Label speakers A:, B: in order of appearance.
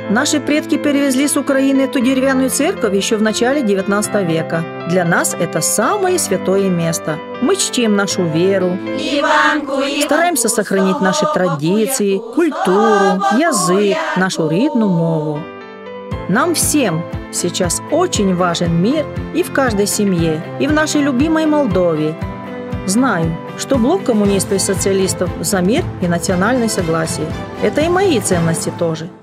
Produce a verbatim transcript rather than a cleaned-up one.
A: Наши предки перевезли с Украины эту деревянную церковь еще в начале девятнадцатого века. Для нас это самое святое место. Мы чтим нашу веру, стараемся сохранить наши традиции, культуру, язык, нашу рідну мову. Нам всем сейчас очень важен мир и в каждой семье, и в нашей любимой Молдове. Знаю, что блок коммунистов и социалистов за мир и национальное согласие. Это и мои ценности тоже.